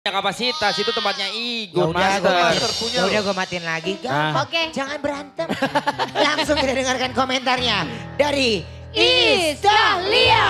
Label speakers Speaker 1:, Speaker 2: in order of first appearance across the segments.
Speaker 1: kapasitas itu tempatnya Igun
Speaker 2: Master.
Speaker 3: Ya udah gue matiin lagi.
Speaker 4: Oke.
Speaker 3: Jangan berantem. Langsung kita dengarkan komentarnya dari Iis Dahlia.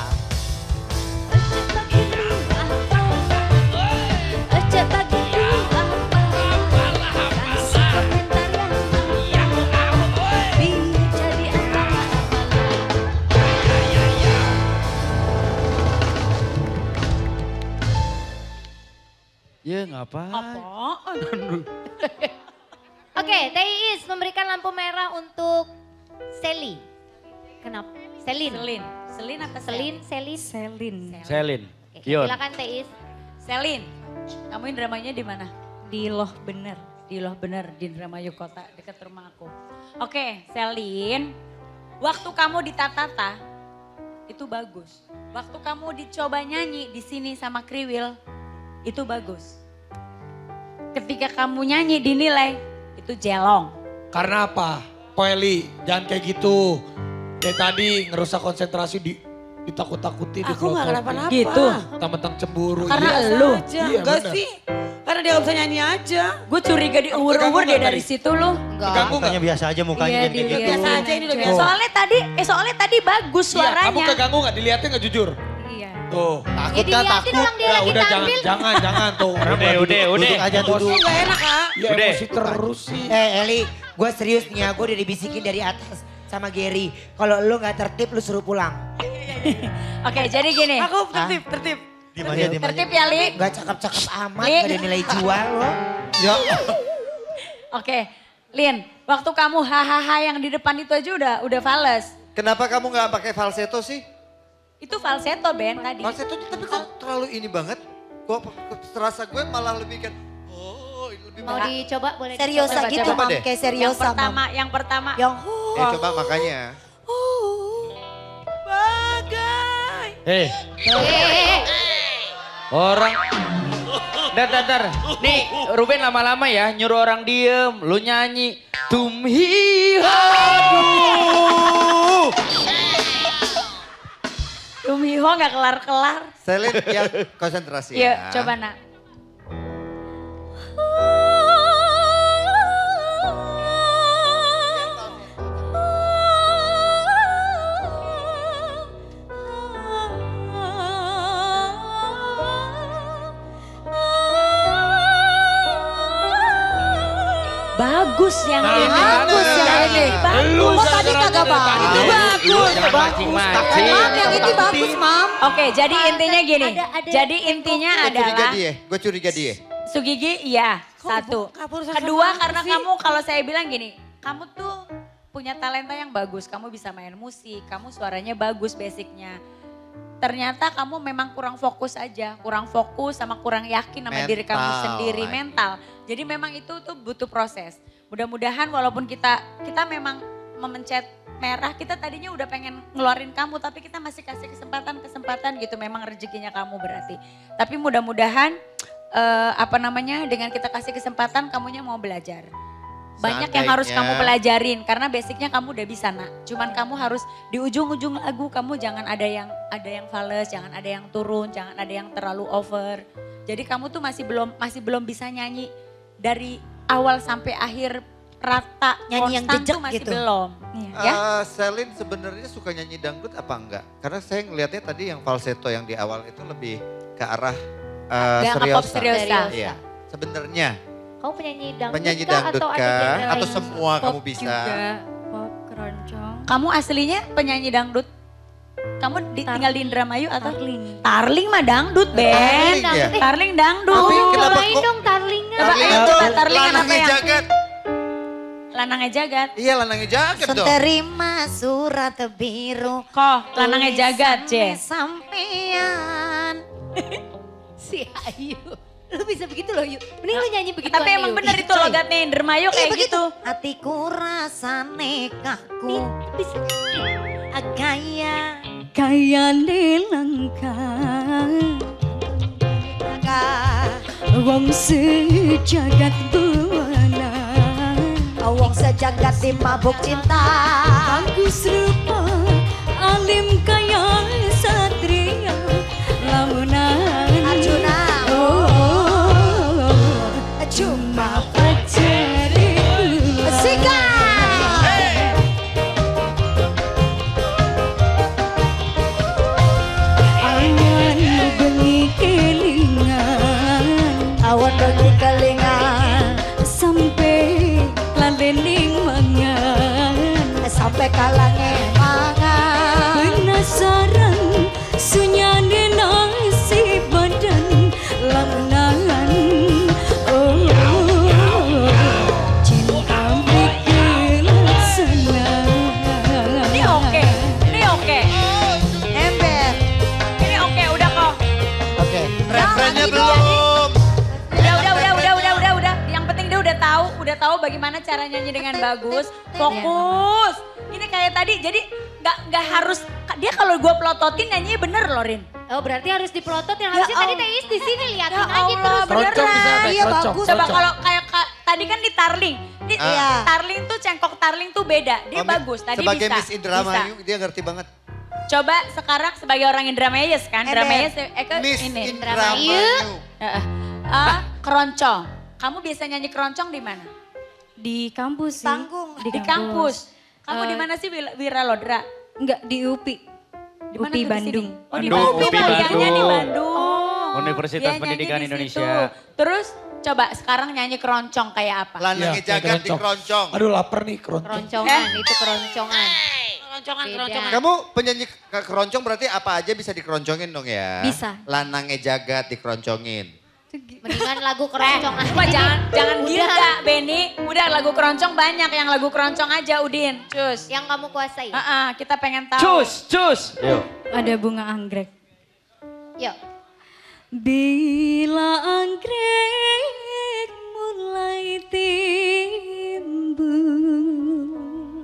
Speaker 1: Ya ngapain?
Speaker 4: Apaan? Oke, Teh Iis memberikan lampu merah untuk Sally. Kenapa? Selin.
Speaker 5: Selin apa
Speaker 4: Selin,
Speaker 5: Selin?
Speaker 4: Selin.
Speaker 1: Selin.
Speaker 4: Oke,
Speaker 1: Kion.
Speaker 4: silakan Teh Iis.
Speaker 5: Selin. Kamu dramanya di mana? Di Loh Bener. Di Loh Bener di Indramayu Kota dekat rumah aku. Oke, Selin. Waktu kamu di Tatata itu bagus. Waktu kamu dicoba nyanyi di sini sama Kriwil itu bagus. Ketika kamu nyanyi dinilai itu jelong.
Speaker 2: Karena apa? Poeli, jangan kayak gitu. Kayak tadi ngerusak konsentrasi ditakut-takutin.
Speaker 6: Aku gak kenapa-napa.
Speaker 5: Gitu.
Speaker 2: Tentang cemburu.
Speaker 5: Karena
Speaker 2: Iya.
Speaker 5: lu.
Speaker 6: Aja.
Speaker 2: Iya,
Speaker 6: Enggak
Speaker 2: bener.
Speaker 6: sih. Karena dia gak bisa nyanyi aja.
Speaker 5: Gue curiga di uwur-uwur dia dari situ lu.
Speaker 4: Enggak.
Speaker 2: Keganggu gak?
Speaker 7: Mukanya biasa aja mukanya
Speaker 5: Iya,
Speaker 7: jangan kayak gitu.
Speaker 6: Biasa aja ini udah biasa.
Speaker 5: Soalnya tadi bagus
Speaker 2: Iya,
Speaker 5: suaranya.
Speaker 2: kamu keganggu gak? Dilihatnya gak jujur?
Speaker 5: Iya.
Speaker 2: Tuh.
Speaker 4: Ya dilihatin orang dia
Speaker 2: Ya
Speaker 4: lagi
Speaker 2: udah
Speaker 4: tampil.
Speaker 2: jangan tuh.
Speaker 1: Udah.
Speaker 7: Duduk aja duduk.
Speaker 6: Gak enak Kak.
Speaker 2: Ya
Speaker 1: Udah.
Speaker 2: emosi terus sih.
Speaker 3: Eli, gue serius nih ya, gue udah dibisikin dari atas sama Gary. Kalau lu gak tertib, lu suruh pulang.
Speaker 5: Oke, jadi gini.
Speaker 6: Aku tertib.
Speaker 7: Diem aja.
Speaker 5: Tertib ya, Li.
Speaker 3: Gak cakep-cakep amat,
Speaker 5: Li.
Speaker 3: gak ada nilai jual lo.
Speaker 2: Ya.
Speaker 5: Oke, Lin, waktu kamu hahaha yang di depan itu aja udah fales.
Speaker 8: Kenapa kamu nggak pakai falsetto sih?
Speaker 5: Itu falsetto Ben tadi.
Speaker 8: Falsetto tapi kok terlalu ini banget? Kok terasa gue malah lebih kan, oh ini lebih
Speaker 4: Mau dicoba boleh
Speaker 3: Seriosa
Speaker 4: dicoba.
Speaker 3: gitu,
Speaker 8: coba
Speaker 3: Mam.
Speaker 8: deh.
Speaker 3: Kayak
Speaker 5: Yang
Speaker 3: seriosa,
Speaker 5: pertama,
Speaker 3: Mam.
Speaker 5: yang pertama.
Speaker 3: Yang
Speaker 8: coba makanya.
Speaker 6: Bagai.
Speaker 1: Orang. Dar. Nih Ruben lama-lama ya nyuruh orang diem. Lu nyanyi. Tumhiha.
Speaker 5: Tumiho gak kelar-kelar.
Speaker 8: Selin yang konsentrasi
Speaker 5: Yuk,
Speaker 8: ya.
Speaker 5: coba nak. Bagus yang ini.
Speaker 3: Bagus yang ini.
Speaker 1: Lu
Speaker 3: Kok tadi kagak bagus?
Speaker 1: Itu bagus. Jangan mancing-mancing.
Speaker 3: Mam, yang itu bagus, Mam.
Speaker 5: Oke, jadi intinya gini.
Speaker 4: ada
Speaker 5: Jadi intinya adalah
Speaker 8: Gue curiga dia.
Speaker 5: Sugigi iya, satu. Kedua karena kamu kalau saya bilang gini, kamu tuh punya talenta yang bagus, kamu bisa main musik, kamu suaranya bagus basicnya. Ternyata kamu memang kurang fokus aja, kurang fokus sama kurang yakin sama diri kamu
Speaker 8: Mental.
Speaker 5: sendiri, mental. Jadi memang itu tuh butuh proses. Mudah-mudahan walaupun kita memang memencet merah, kita tadinya udah pengen ngeluarin kamu, tapi kita masih kasih kesempatan gitu, memang rezekinya kamu berarti. Tapi mudah-mudahan dengan kita kasih kesempatan kamunya mau belajar. Banyak yang harus kamu pelajarin karena basicnya kamu udah bisa nak. Cuman kamu harus di ujung-ujung lagu kamu jangan ada yang fales, jangan ada yang turun, jangan ada yang terlalu over. Jadi kamu tuh masih belum bisa nyanyi dari awal sampai akhir rata,
Speaker 3: Nyanyi yang
Speaker 5: konstan
Speaker 3: jejak
Speaker 5: tuh masih
Speaker 3: gitu.
Speaker 5: belum. Ya.
Speaker 8: Selin sebenarnya suka nyanyi dangdut apa enggak? Karena saya ngelihatnya tadi yang falsetto yang di awal itu lebih ke arah
Speaker 5: Gak nge-pop
Speaker 8: seriosa.
Speaker 5: seriosa.
Speaker 8: Iya. Sebenarnya
Speaker 4: Kamu penyanyi
Speaker 8: penyanyi
Speaker 4: kah
Speaker 8: dangdut
Speaker 4: atau ada
Speaker 8: kah?
Speaker 4: genre
Speaker 8: Atau
Speaker 4: lain?
Speaker 8: semua kamu bisa?
Speaker 5: Pop keroncong. Kamu aslinya penyanyi dangdut? Kamu tinggal di Indramayu atau? Tarling mah dangdut, Ben.
Speaker 8: Tarling ya?
Speaker 5: Tarling dangdut.
Speaker 8: Tapi kenapa
Speaker 4: Cobain
Speaker 8: kok-
Speaker 4: dong tarlingnya.
Speaker 5: Coba
Speaker 8: Tarling
Speaker 5: ayo
Speaker 8: itu
Speaker 5: coba tarlingan apa
Speaker 8: lanangnya
Speaker 5: yang?
Speaker 8: jagat.
Speaker 5: Lanangnya jagat.
Speaker 8: Iya lanangnya jagat dong.
Speaker 3: Terima surat biru.
Speaker 5: Kok lanangnya jagat, C.
Speaker 3: Sampean.
Speaker 4: Si Ayu. Lu bisa begitu loh Yu. Mending lu nyanyi begitu
Speaker 5: Tapi
Speaker 4: aja,
Speaker 5: emang
Speaker 4: Yu.
Speaker 5: bener itu logatnya Indramayu kayak gitu.
Speaker 3: Hatiku rasa nekaku.
Speaker 4: Nih, bisa.
Speaker 3: Agaya.
Speaker 5: Kaya nelangka. Wong sejagat buana.
Speaker 3: Wong sejagat di mabuk cinta.
Speaker 5: Bagus rupa, alim kaya satria. Lamunan.
Speaker 3: Arjuna.
Speaker 5: Oh, tahu bagaimana cara nyanyi dengan bagus. Fokus. Ini kayak tadi, jadi nggak harus, dia kalau gue pelototin nyanyinya bener loh Rin.
Speaker 4: Oh berarti harus dipelotot yang harusnya tadi Teis di sini liatin
Speaker 5: Ya
Speaker 4: aja
Speaker 5: Allah,
Speaker 4: terus.
Speaker 2: Keroncong bisa ada
Speaker 6: Iya,
Speaker 2: keroncong.
Speaker 6: bagus.
Speaker 5: Coba
Speaker 2: keroncong.
Speaker 5: kalau kayak tadi kan di Tarling.
Speaker 6: Iya.
Speaker 5: Tarling tuh cengkok Tarling tuh beda. Dia bagus, tadi
Speaker 8: Sebagai
Speaker 5: bisa.
Speaker 8: Miss Indramayu
Speaker 5: bisa.
Speaker 8: dia ngerti banget.
Speaker 5: Coba sekarang sebagai orang Indramayu kan, Indramayu
Speaker 8: Miss
Speaker 5: ini.
Speaker 8: Indramayu.
Speaker 5: Keroncong. Kamu biasa nyanyi keroncong di mana?
Speaker 9: Di kampus sih.
Speaker 6: Panggung.
Speaker 5: Di kampus. Kamu di mana sih Wira Lodra?
Speaker 9: Enggak, di UPI.
Speaker 5: Di mana
Speaker 9: UPI
Speaker 5: tuh di
Speaker 9: Bandung.
Speaker 5: sini? Oh di
Speaker 1: Bandung,
Speaker 5: Bandung.
Speaker 1: UPI
Speaker 5: Kuliahnya di
Speaker 1: Bandung.
Speaker 5: Bandung.
Speaker 1: Universitas
Speaker 5: Dia nyanyi
Speaker 1: Pendidikan
Speaker 5: di situ.
Speaker 1: Indonesia.
Speaker 5: Terus coba sekarang nyanyi keroncong kayak apa?
Speaker 8: Lanangnya
Speaker 2: Iya, kayak
Speaker 8: jagat di
Speaker 2: keroncong.
Speaker 8: keroncong.
Speaker 2: Aduh lapar nih keroncong.
Speaker 4: Keroncongan, itu keroncongan.
Speaker 5: Keroncongan.
Speaker 8: Kamu penyanyi keroncong berarti apa aja bisa dikeroncongin dong ya?
Speaker 9: Bisa.
Speaker 8: Lanangnya jagat dikeroncongin.
Speaker 4: Mendingan lagu keroncongan.
Speaker 5: Cuma jangan gila Benny. Udah lagu keroncong banyak, yang lagu keroncong aja Udin. Cus.
Speaker 4: Yang kamu kuasai.
Speaker 5: Kita pengen tahu.
Speaker 1: Cus. Yuk.
Speaker 9: Ada bunga anggrek.
Speaker 4: Yuk.
Speaker 9: Bila anggrek mulai timbul,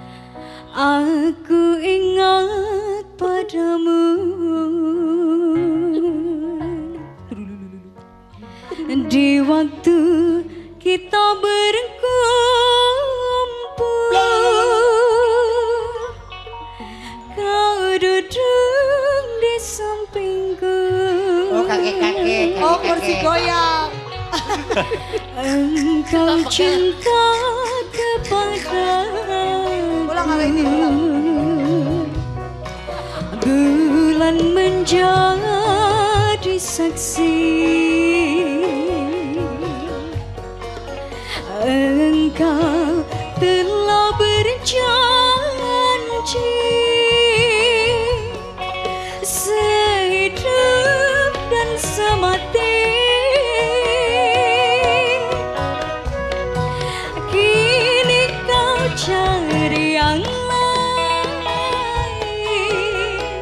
Speaker 9: aku ingat padamu. Di waktu kita berkumpul, kau duduk di sampingku.
Speaker 3: Oh kakek-kakek.
Speaker 6: Oh kursi goyang.
Speaker 9: Engkau cinta kepadaku.
Speaker 6: Ulang kali ini, ulang.
Speaker 9: Bulan menjadi saksi. Engkau telah berjanji sehidup dan semati. Kini kau cari yang lain.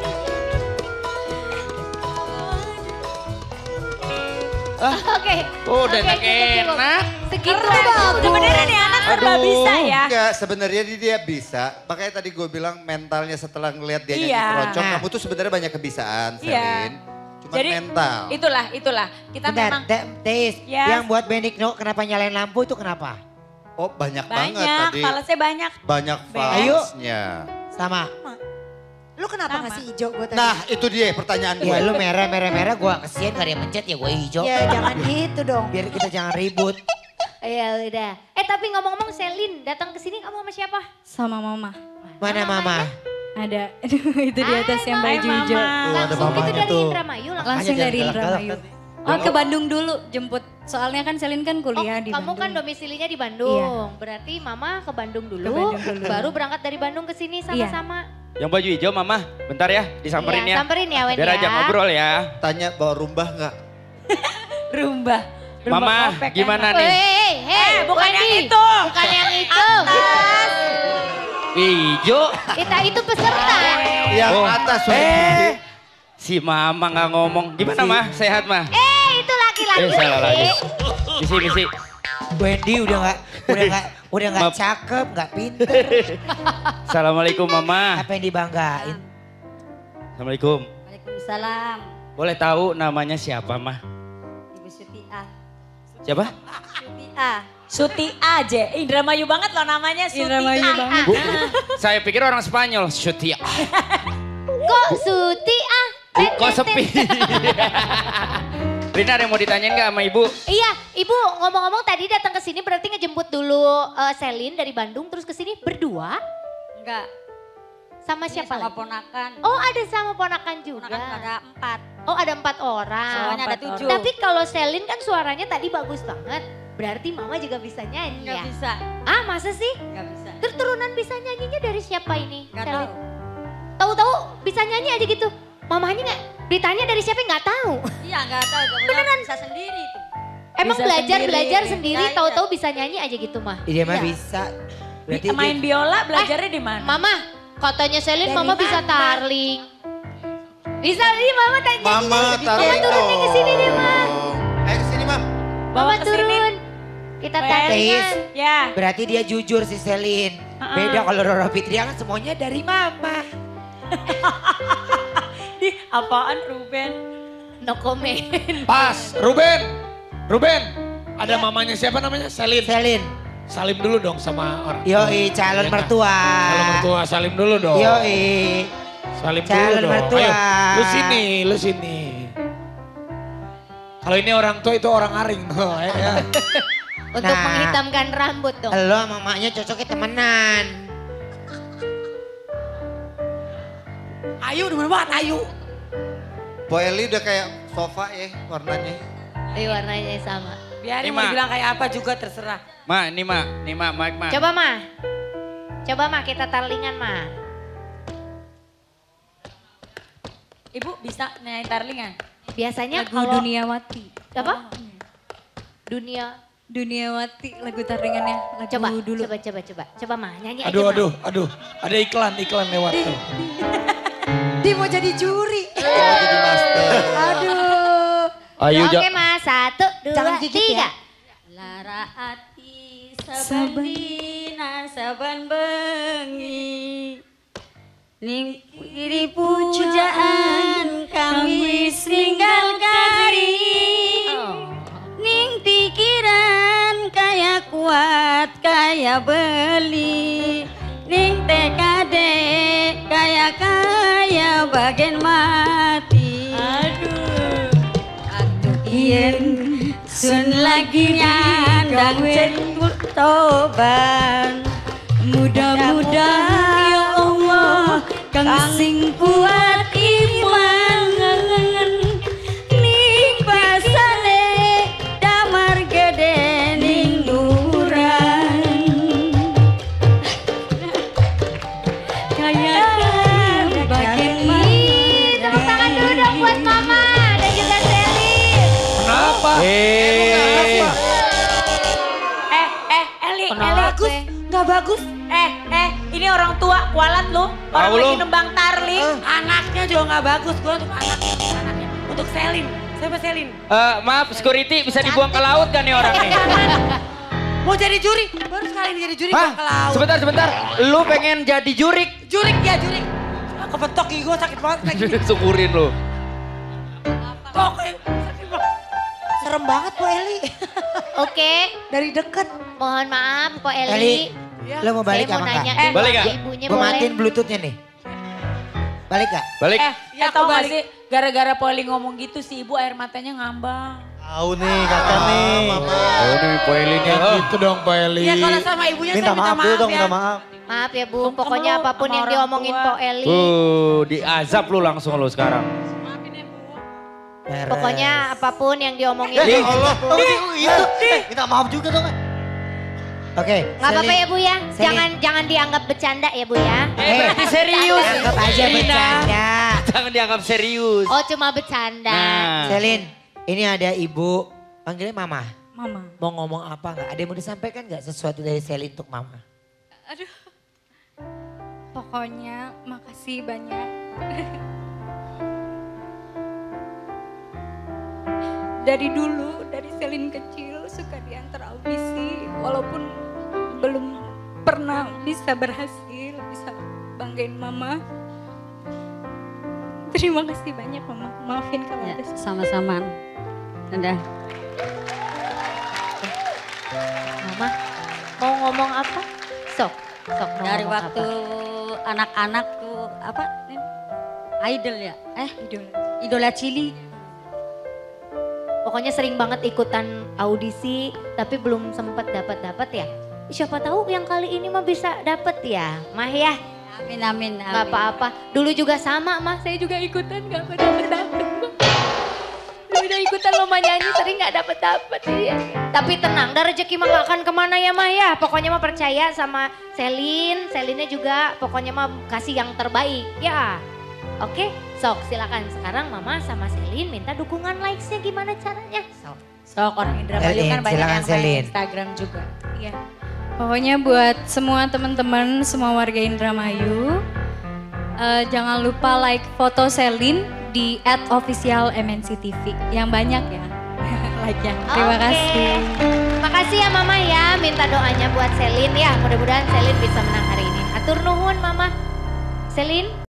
Speaker 4: Oke.
Speaker 1: Udah
Speaker 4: Oke, cukup.
Speaker 1: enak.
Speaker 4: Segitu.
Speaker 5: Sebenarnya nih anak serba bisa ya.
Speaker 8: Enggak, sebenarnya dia bisa. Makanya tadi gue bilang mentalnya setelah ngelihat dia nyanyi
Speaker 5: Iya.
Speaker 8: keroncong,
Speaker 3: Nah.
Speaker 8: kamu tuh sebenarnya banyak kebisaan,
Speaker 5: Iya.
Speaker 8: Selin. Cuma
Speaker 5: Jadi
Speaker 8: mental.
Speaker 5: itulah. Kita
Speaker 3: Bentar,
Speaker 5: memang
Speaker 3: Teis.
Speaker 5: Yes.
Speaker 3: Yang buat Benigno kenapa nyalain lampu itu kenapa?
Speaker 8: Oh banyak banget
Speaker 5: banyak,
Speaker 8: tadi.
Speaker 5: falasnya banyak.
Speaker 8: Banyak
Speaker 3: Ayo.
Speaker 8: falsnya.
Speaker 3: Sama.
Speaker 6: Lu kenapa
Speaker 5: Sama.
Speaker 6: ngasih hijau gue tadi?
Speaker 8: Nah itu dia pertanyaan gue.
Speaker 3: Ya lu merah, gua kesian gak ada yang mencet ya gue hijau.
Speaker 6: Ya jangan gitu dong.
Speaker 3: Biar kita jangan ribut.
Speaker 4: Ya udah. Tapi ngomong-ngomong Selin datang ke sini kamu sama siapa?
Speaker 9: Sama mama.
Speaker 3: Mana mama?
Speaker 9: Ada, itu di atas yang
Speaker 5: Hai,
Speaker 9: baju hijau.
Speaker 5: Mama.
Speaker 3: Tuh, ada
Speaker 4: Langsung gitu
Speaker 3: mamanya
Speaker 4: dari
Speaker 3: tuh.
Speaker 4: Indramayu langsung.
Speaker 9: Langsung
Speaker 3: Makanya
Speaker 9: dari
Speaker 3: jangan galak-galak
Speaker 9: Indramayu. Oh ke Bandung dulu jemput. Soalnya kan Selin kan kuliah di
Speaker 4: Kamu
Speaker 9: Bandung.
Speaker 4: kan domisilinya di Bandung. Berarti mama ke Bandung dulu.
Speaker 9: Ke Bandung dulu.
Speaker 4: Baru berangkat dari Bandung ke sini sama-sama.
Speaker 1: Yang baju hijau mama, bentar ya disamperin
Speaker 4: Iya,
Speaker 1: ya.
Speaker 4: samperin ya Wen
Speaker 1: Biar
Speaker 4: ya.
Speaker 1: aja ngobrol ya.
Speaker 8: Tanya bawa rumbah nggak?
Speaker 5: Rumba.
Speaker 1: Mama
Speaker 5: kopek,
Speaker 1: gimana
Speaker 5: kan?
Speaker 1: nih?
Speaker 4: Hei,
Speaker 5: bukan yang
Speaker 4: Wendy.
Speaker 5: itu.
Speaker 4: Bukan yang itu.
Speaker 1: Hijau.
Speaker 4: Itu peserta.
Speaker 8: Yang
Speaker 1: Oh.
Speaker 8: atas.
Speaker 1: Si mama nggak ngomong. Gimana mah? Sehat mah?
Speaker 4: Itu laki-laki.
Speaker 1: Salah lagi. Misi.
Speaker 3: Wendy udah nggak
Speaker 1: Maaf.
Speaker 3: cakep, nggak pinter.
Speaker 1: Assalamualaikum mama.
Speaker 3: Apa yang dibanggain?
Speaker 1: Assalamualaikum.
Speaker 5: Waalaikumsalam.
Speaker 1: Boleh tahu namanya siapa mah?
Speaker 5: Ibu Sutia.
Speaker 1: Siapa?
Speaker 5: Sutia. Suti aja. Indramayu banget loh namanya Suti.
Speaker 9: Indramayu banget.
Speaker 1: Bu, saya pikir orang Spanyol. Sutia.
Speaker 4: Kok Suti
Speaker 1: Kok sepi? Rina ada yang mau ditanyain nggak sama ibu?
Speaker 4: Iya, Ibu ngomong-ngomong tadi datang ke sini berarti ngejemput dulu Selin dari Bandung terus ke sini berdua
Speaker 5: Enggak.
Speaker 4: sama siapa
Speaker 5: Sama
Speaker 4: lagi?
Speaker 5: ponakan.
Speaker 4: Oh ada sama ponakan juga.
Speaker 5: Ponakan ada 4.
Speaker 4: Oh ada 4 orang.
Speaker 5: Soalnya ada 7.
Speaker 4: Tapi kalau Selin kan suaranya tadi bagus banget. Berarti mama juga bisa nyanyi
Speaker 5: Enggak
Speaker 4: ya?
Speaker 5: bisa.
Speaker 4: Ah masa sih?
Speaker 5: Enggak bisa.
Speaker 4: Terus turunan bisa nyanyinya dari siapa ini?
Speaker 5: Enggak
Speaker 4: Selin?
Speaker 5: tahu.
Speaker 4: Tahu-tahu bisa nyanyi aja gitu. Mamanya nggak ditanya dari siapa nggak tahu.
Speaker 5: Iya enggak tahu. Beneran bisa sendiri tuh.
Speaker 4: Emang
Speaker 5: Bisa
Speaker 4: belajar
Speaker 5: sendiri.
Speaker 4: sendiri
Speaker 5: Iya.
Speaker 4: tahu-tahu bisa nyanyi aja gitu mah.
Speaker 3: Dia mah
Speaker 5: Iya.
Speaker 3: bisa. Berarti
Speaker 5: Main
Speaker 3: dia-
Speaker 5: biola belajarnya di mana?
Speaker 4: Mama, katanya Selin
Speaker 6: Dari
Speaker 4: mama bisa
Speaker 6: mana?
Speaker 4: tarling. Bisa nih mama tanya.
Speaker 8: Mama taruh
Speaker 4: Mama turunin ke sini deh, Ma.
Speaker 8: Ayo ke sini, Mam.
Speaker 4: Mama
Speaker 5: ke sini.
Speaker 4: turun. Kita
Speaker 3: Tis,
Speaker 4: tandingan.
Speaker 5: Ya.
Speaker 3: berarti dia jujur si Selin. Beda kalau Roro Fitria kan semuanya dari mama.
Speaker 5: Ih, apaan Ruben?
Speaker 4: No comment.
Speaker 2: Pas, Ruben. Ruben, ada mamanya siapa namanya? Selin.
Speaker 3: Selin,
Speaker 2: Salim dulu dong sama orang.
Speaker 3: yoi calon
Speaker 2: Iya,
Speaker 3: mertua.
Speaker 2: Kalau mertua salim dulu dong.
Speaker 3: Yoi.
Speaker 2: Salim
Speaker 3: Calon
Speaker 2: dulu dong.
Speaker 3: mertua.
Speaker 2: Ayo, lu sini, lu sini. Kalau ini orang tua itu orang aring. Oh, ya.
Speaker 4: Untuk
Speaker 3: Nah.
Speaker 4: menghitamkan rambut dong.
Speaker 3: Lo sama mamanya cocoknya temenan.
Speaker 6: Ayu demen banget Ayu.
Speaker 8: Po Eli udah kayak sofa ya warnanya.
Speaker 4: Warnanya sama.
Speaker 6: Biarin
Speaker 1: Ini,
Speaker 6: mau
Speaker 1: Ma.
Speaker 6: bilang kayak apa juga terserah.
Speaker 1: Ma, ini Ma, Mike Ma.
Speaker 4: Coba mah. Coba mah kita tarlingan mah.
Speaker 5: Ibu bisa nyanyi tarlingan?
Speaker 4: Biasanya
Speaker 9: Lagu
Speaker 4: kalau
Speaker 9: Dunia Mati.
Speaker 4: apa? Dunia.
Speaker 9: Dunia Mati lagu taringannya. Lagu
Speaker 4: Coba
Speaker 9: dulu.
Speaker 4: Coba mah nyanyi aja.
Speaker 2: Aduh,
Speaker 4: Mah.
Speaker 2: aduh. Ada iklan lewat tuh.
Speaker 6: Dia mau jadi juri.
Speaker 8: Mau jadi master.
Speaker 6: Aduh.
Speaker 1: Ayo,
Speaker 4: Oke mas, 1, 2,
Speaker 6: Jangan gigit
Speaker 4: 3.
Speaker 6: ya.
Speaker 5: Lara ati saben dina saben bengi ning kiri pujaan kami singgal kari ning pikiran kaya kuat kaya beli ning TKD kaya bagian mati aduh yen sun lagi nyandang cekut toban mudah-mudahan ya Allah kang sing kuat iman ning pasane damar gede ning duran kaya bagian
Speaker 4: Tepuk tangan dulu dong buat mama dan juga Selin.
Speaker 2: Kenapa?
Speaker 5: Eli,
Speaker 6: Bagus, nggak bagus.
Speaker 5: ini orang tua kualat lu, orang
Speaker 1: Tahu
Speaker 5: lagi
Speaker 1: lu.
Speaker 5: nembang tarling.
Speaker 6: Anaknya juga nggak bagus. Gue untuk anaknya. Untuk Selin. Siapa Selin?
Speaker 1: Maaf, security bisa dibuang ke laut kan nih orang nih?
Speaker 6: Mau jadi juri. Baru sekali ini jadi juri
Speaker 1: Hah?
Speaker 6: bang ke laut.
Speaker 1: Sebentar. Lu pengen jadi jurik?
Speaker 6: Jurik ya jurik. Kebetok gigi gue sakit banget.
Speaker 1: Syukurin lu.
Speaker 6: Kok sakit banget. Serem banget Bu Eli.
Speaker 4: Oke,
Speaker 6: Dari deket.
Speaker 4: mohon maaf Po
Speaker 3: Eli,
Speaker 4: Eli.
Speaker 3: lo mau balik
Speaker 4: Saya mau
Speaker 3: apa
Speaker 4: nanya
Speaker 3: enggak?
Speaker 1: Balik nggak?
Speaker 4: ibunya
Speaker 3: Gue
Speaker 4: boleh.
Speaker 3: matiin bluetoothnya nih. Balik gak?
Speaker 1: Balik.
Speaker 5: Ya tau gak sih, gara-gara Poli ngomong gitu si ibu air matanya ngambang.
Speaker 7: Tahu nih kakak nih.
Speaker 1: Oh, ini Poeli nih.
Speaker 2: Ya gitu dong Pak Eli.
Speaker 6: Ya kalau sama ibunya
Speaker 7: Minta
Speaker 6: saya minta
Speaker 7: maaf
Speaker 6: maaf
Speaker 7: dulu dong,
Speaker 6: ya.
Speaker 7: minta maaf.
Speaker 4: Maaf ya Bu, pokoknya
Speaker 5: Kamu
Speaker 4: apapun
Speaker 5: sama
Speaker 4: yang
Speaker 5: orang
Speaker 4: diomongin
Speaker 5: tua.
Speaker 4: Po Eli.
Speaker 1: Diazab lu langsung lu sekarang.
Speaker 3: Beres.
Speaker 4: Pokoknya apapun yang diomongin.
Speaker 7: Ya Allah, itu. Minta maaf juga dong.
Speaker 3: Oke,
Speaker 4: Gak apa-apa
Speaker 3: Selin.
Speaker 4: ya Bu ya,
Speaker 3: Selin.
Speaker 4: jangan dianggap bercanda ya Bu ya.
Speaker 1: Berarti serius.
Speaker 3: Anggap aja bercanda.
Speaker 1: Jangan dianggap serius.
Speaker 4: Oh cuma bercanda.
Speaker 1: Nah.
Speaker 3: Selin, ini ada ibu, panggilnya mama.
Speaker 9: Mama.
Speaker 3: Mau ngomong apa nggak? Ada yang mau disampaikan nggak sesuatu dari Selin untuk mama?
Speaker 9: Aduh. Pokoknya makasih banyak. Dari dulu, dari Selin kecil suka diantar audisi. Walaupun belum pernah bisa berhasil, bisa banggain mama. Terima kasih banyak mama. Maafin kalau ada
Speaker 5: Sama-sama. Udah.
Speaker 4: Mama mau ngomong apa? Sok mau
Speaker 5: Dari
Speaker 4: ngomong
Speaker 5: waktu
Speaker 4: apa?
Speaker 5: anak-anak tuh apa? Idol ya?
Speaker 9: idola.
Speaker 5: Idola Cili.
Speaker 4: Pokoknya sering banget ikutan audisi tapi belum sempat dapat ya. Siapa tahu yang kali ini mah bisa dapat ya, Mah ya.
Speaker 5: Amin.
Speaker 4: Gak apa-apa. Dulu juga sama Mah, saya juga ikutan gak dapet. Udah ikutan lomba nyanyi sering gak dapet ya. Tapi tenang, dah rezeki mah gak akan kemana ya Mah ya. Pokoknya mah percaya sama Selinnya juga pokoknya mah kasih yang terbaik ya. Oke, sok silakan sekarang Mama sama Selin minta dukungan likes-nya gimana caranya.
Speaker 5: Sok orang Indramayu
Speaker 3: Selin,
Speaker 5: kan banyak
Speaker 3: silakan,
Speaker 5: yang main
Speaker 3: Selin.
Speaker 5: Instagram juga.
Speaker 9: Iya. Pokoknya buat semua teman-teman, semua warga Indramayu, jangan lupa like foto Selin di @officialmnctv yang banyak ya like-nya. Terima
Speaker 4: Oke.
Speaker 9: kasih.
Speaker 4: Makasih ya Mama ya, minta doanya buat Selin ya. Mudah-mudahan Selin bisa menang hari ini. Atur nuhun Mama. Selin.